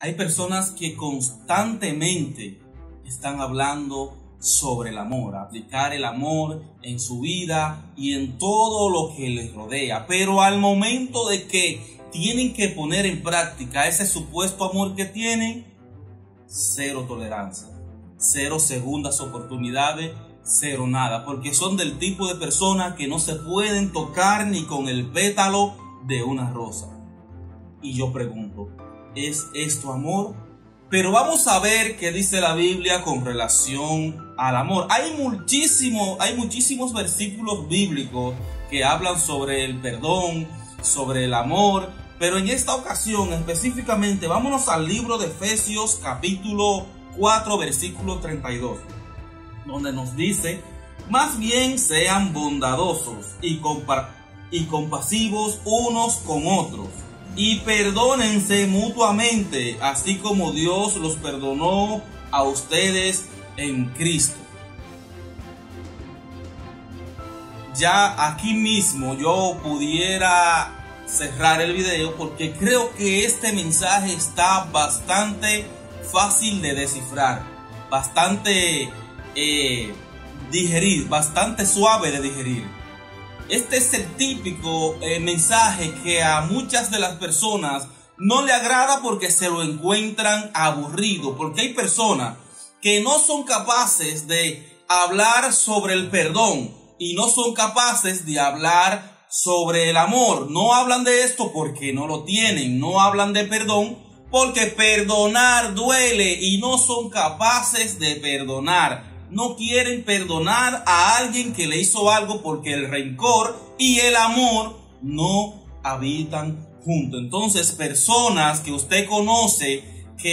Hay personas que constantemente están hablando sobre el amor, aplicar el amor en su vida y en todo lo que les rodea. Pero al momento de que tienen que poner en práctica ese supuesto amor que tienen, cero tolerancia, cero segundas oportunidades, cero nada, porque son del tipo de personas que no se pueden tocar ni con el pétalo de una rosa. Y yo pregunto, ¿es esto amor? Pero vamos a ver qué dice la Biblia con relación al amor. Hay muchísimos versículos bíblicos que hablan sobre el perdón, sobre el amor, pero en esta ocasión específicamente vámonos al libro de Efesios capítulo 4 versículo 32, donde nos dice: más bien sean bondadosos y compasivos unos con otros, y perdónense mutuamente, así como Dios los perdonó a ustedes en Cristo. Ya aquí mismo yo pudiera cerrar el video, porque creo que este mensaje está bastante fácil de descifrar, bastante digerir, bastante suave de digerir. Este es el típico mensaje que a muchas de las personas no le agrada porque se lo encuentran aburrido, porque hay personas que no son capaces de hablar sobre el perdón y no son capaces de hablar sobre el amor. No hablan de esto porque no lo tienen, no hablan de perdón porque perdonar duele y no son capaces de perdonar. No quieren perdonar a alguien que le hizo algo porque el rencor y el amor no habitan juntos. Entonces, personas que usted conoce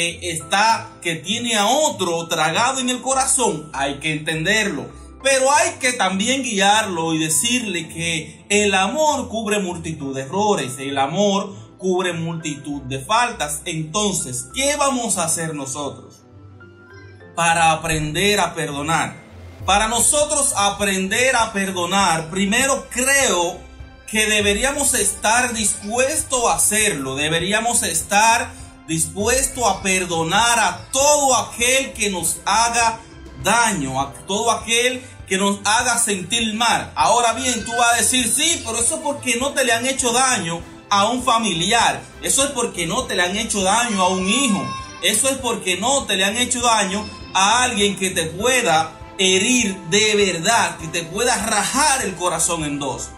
que tiene a otro tragado en el corazón, hay que entenderlo. Pero hay que también guiarlo y decirle que el amor cubre multitud de errores, el amor cubre multitud de faltas. Entonces, ¿qué vamos a hacer nosotros para aprender a perdonar? Para nosotros aprender a perdonar, primero creo que deberíamos estar dispuestos a hacerlo. Deberíamos estar dispuestos a perdonar a todo aquel que nos haga daño, a todo aquel que nos haga sentir mal. Ahora bien, tú vas a decir, sí, pero eso es porque no te le han hecho daño a un familiar. Eso es porque no te le han hecho daño a un hijo. Eso es porque no te le han hecho daño a alguien que te pueda herir de verdad, que te pueda rajar el corazón en dos.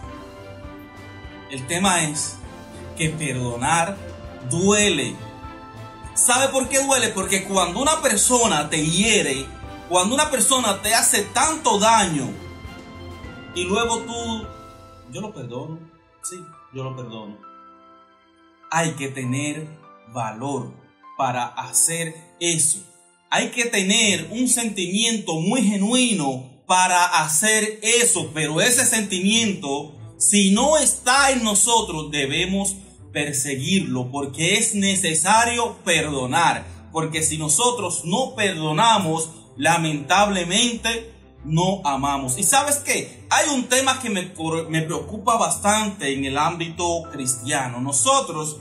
El tema es que perdonar duele. ¿Sabe por qué duele? Porque cuando una persona te hiere, cuando una persona te hace tanto daño y luego tú, yo lo perdono, sí, yo lo perdono. Hay que tener valor para hacer eso. Hay que tener un sentimiento muy genuino para hacer eso, pero ese sentimiento, si no está en nosotros, debemos perseguirlo, porque es necesario perdonar, porque si nosotros no perdonamos, lamentablemente no amamos. Y ¿sabes qué? Hay un tema que me preocupa bastante en el ámbito cristiano. Nosotros,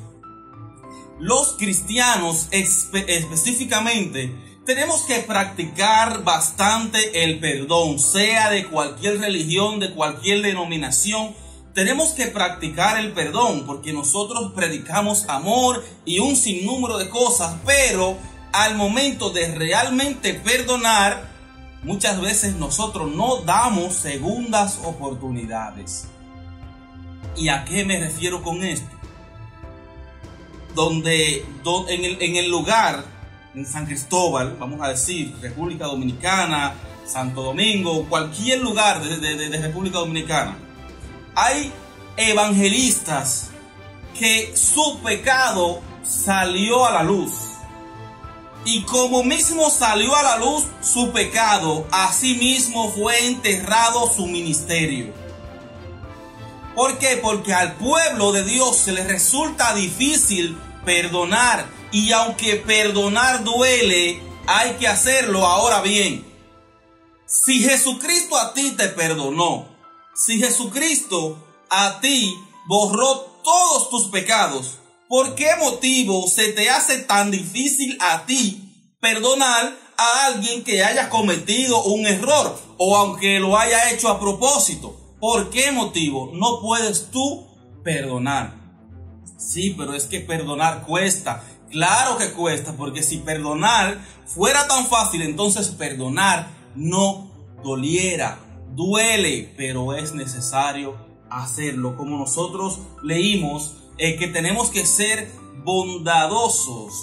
los cristianos específicamente, tenemos que practicar bastante el perdón, sea de cualquier religión, de cualquier denominación. Tenemos que practicar el perdón porque nosotros predicamos amor y un sinnúmero de cosas, pero al momento de realmente perdonar, muchas veces nosotros no damos segundas oportunidades. ¿Y a qué me refiero con esto? En el lugar, en San Cristóbal, vamos a decir, República Dominicana, Santo Domingo, cualquier lugar de República Dominicana, hay evangelistas que su pecado salió a la luz. Y como mismo salió a la luz su pecado, así mismo fue enterrado su ministerio. ¿Por qué? Porque al pueblo de Dios se le resulta difícil perdonar. Y aunque perdonar duele, hay que hacerlo. Ahora bien, si Jesucristo a ti te perdonó, si Jesucristo a ti borró todos tus pecados, ¿Por qué motivo se te hace tan difícil a ti perdonar a alguien que haya cometido un error o aunque lo haya hecho a propósito? ¿Por qué motivo no puedes tú perdonar? Sí, pero es que perdonar cuesta. Claro que cuesta, porque si perdonar fuera tan fácil, entonces perdonar no doliera. Duele, pero es necesario hacerlo. Como nosotros leímos, que tenemos que ser bondadosos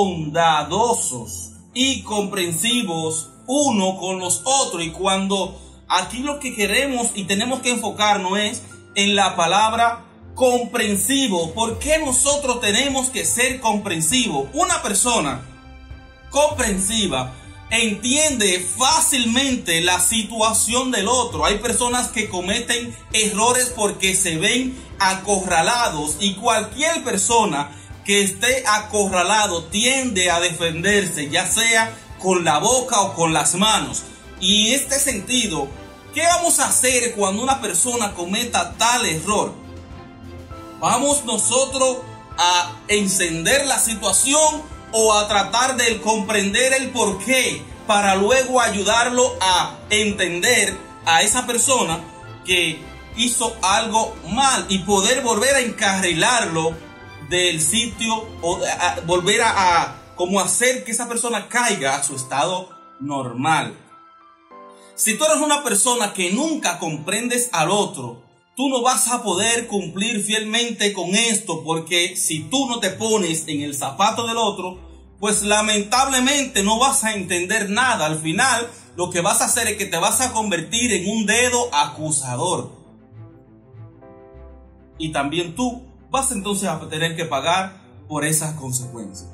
y comprensivos uno con los otros. Y cuando aquí lo que queremos y tenemos que enfocarnos es en la palabra comprensivo. ¿Por qué nosotros tenemos que ser comprensivos? Una persona comprensiva entiende fácilmente la situación del otro. Hay personas que cometen errores porque se ven acorralados, y cualquier persona que esté acorralado tiende a defenderse, ya sea con la boca o con las manos. Y en este sentido, ¿qué vamos a hacer cuando una persona cometa tal error? ¿Vamos nosotros a encender la situación o a tratar de comprender el porqué para luego ayudarlo a entender a esa persona que hizo algo mal y poder volver a encarrilarlo del sitio o volver a como hacer que esa persona caiga a su estado normal? Si tú eres una persona que nunca comprendes al otro, tú no vas a poder cumplir fielmente con esto, porque si tú no te pones en el zapato del otro, pues lamentablemente no vas a entender nada. Al final, lo que vas a hacer es que te vas a convertir en un dedo acusador. Y también tú vas entonces a tener que pagar por esas consecuencias.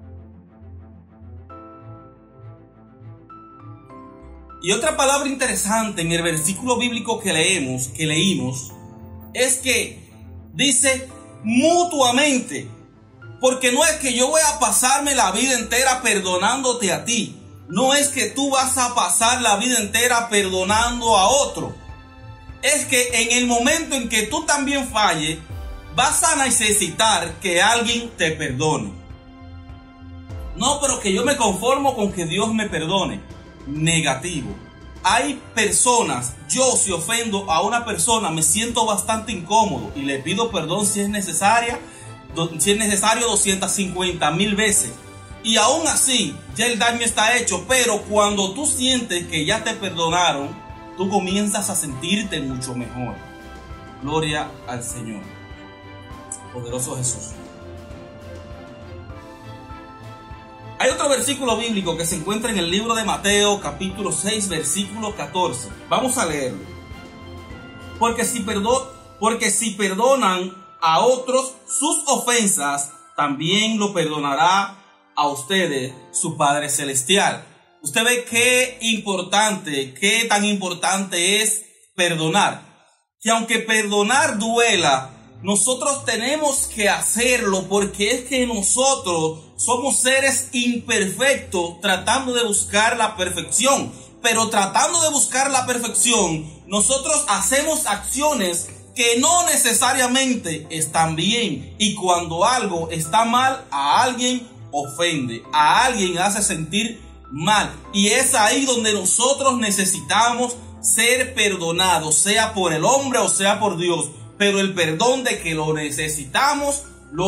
Y otra palabra interesante en el versículo bíblico que leímos, es que dice mutuamente. Porque no es que yo voy a pasarme la vida entera perdonándote a ti. No es que tú vas a pasar la vida entera perdonando a otro. Es que en el momento en que tú también falles, vas a necesitar que alguien te perdone. No, pero que yo me conformo con que Dios me perdone. Negativo. Hay personas, yo si ofendo a una persona me siento bastante incómodo y le pido perdón si es necesario 250,000 veces, y aún así ya el daño está hecho. Pero cuando tú sientes que ya te perdonaron, tú comienzas a sentirte mucho mejor. Gloria al Señor. Poderoso Jesús. Hay otro versículo bíblico que se encuentra en el libro de Mateo, capítulo 6, versículo 14. Vamos a leerlo. Porque si perdonan a otros sus ofensas, también lo perdonará a ustedes su Padre Celestial. Usted ve qué tan importante es perdonar. Que aunque perdonar duela, nosotros tenemos que hacerlo, porque es que nosotros somos seres imperfectos tratando de buscar la perfección. Pero tratando de buscar la perfección, nosotros hacemos acciones que no necesariamente están bien. Y cuando algo está mal, a alguien ofende, a alguien hace sentir mal. Y es ahí donde nosotros necesitamos ser perdonados, sea por el hombre o sea por Dios. Pero el perdón de que lo necesitamos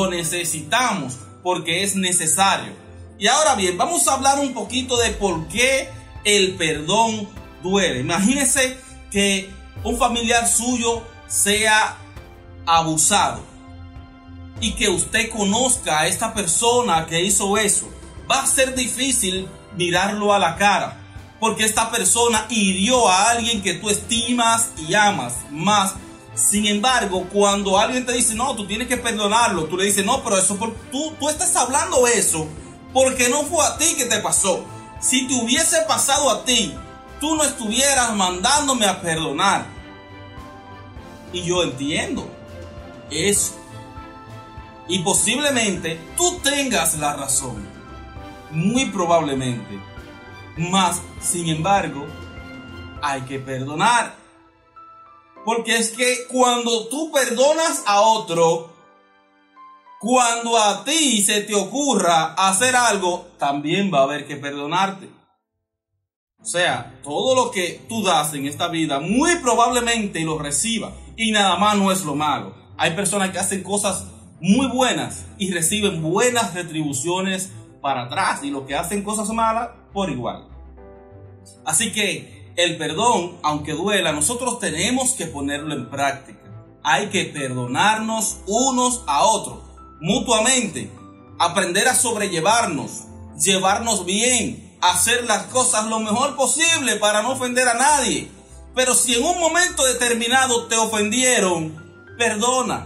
porque es necesario. Y ahora bien, vamos a hablar un poquito de por qué el perdón duele. Imagínese que un familiar suyo sea abusado y que usted conozca a esta persona que hizo eso. Va a ser difícil mirarlo a la cara, porque esta persona hirió a alguien que tú estimas y amas más. Sin embargo, cuando alguien te dice, no, tú tienes que perdonarlo, tú le dices, no, pero eso tú estás hablando eso porque no fue a ti que te pasó. Si te hubiese pasado a ti, tú no estuvieras mandándome a perdonar. Y yo entiendo eso. Y posiblemente tú tengas la razón. Muy probablemente. Mas, sin embargo, hay que perdonar. Porque es que cuando tú perdonas a otro, Cuando a ti se te ocurra hacer algo, también va a haber que perdonarte. O sea, todo lo que tú das en esta vida, muy probablemente lo recibas. Y nada más no es lo malo. Hay personas que hacen cosas muy buenas y reciben buenas retribuciones para atrás. Y los que hacen cosas malas, por igual. Así que el perdón, aunque duela, nosotros tenemos que ponerlo en práctica. Hay que perdonarnos unos a otros, mutuamente. Aprender a sobrellevarnos, llevarnos bien, hacer las cosas lo mejor posible para no ofender a nadie. Pero si en un momento determinado te ofendieron, perdona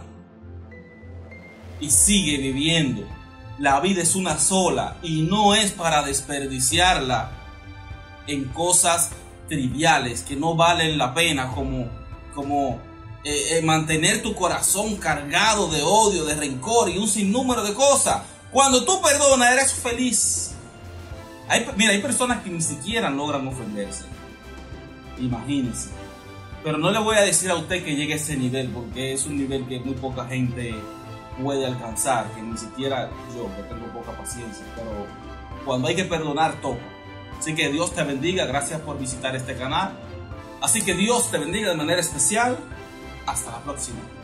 y sigue viviendo. La vida es una sola y no es para desperdiciarla en cosas triviales que no valen la pena, como mantener tu corazón cargado de odio, de rencor y un sinnúmero de cosas. Cuando tú perdonas, eres feliz. Hay personas que ni siquiera logran ofenderse. Imagínense. Pero no le voy a decir a usted que llegue a ese nivel, porque es un nivel que muy poca gente puede alcanzar, que ni siquiera yo, que tengo poca paciencia. Pero cuando hay que perdonar, toca. Así que Dios te bendiga, gracias por visitar este canal. Así que Dios te bendiga de manera especial. Hasta la próxima.